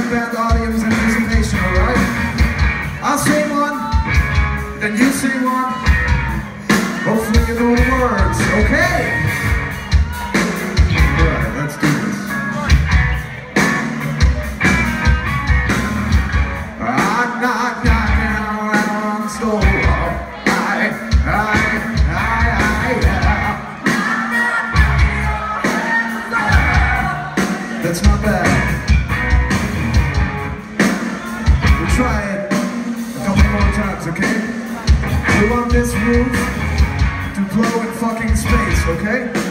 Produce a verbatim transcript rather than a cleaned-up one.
band audience anticipation, alright? I'll say one, then you say one. Hopefully you know the words, okay? Alright, let's do this. I'm not knocking on the door. I, I, I, I, yeah. That's not bad. We'll try it a couple more times, okay? We want this roof to blow in fucking space, okay?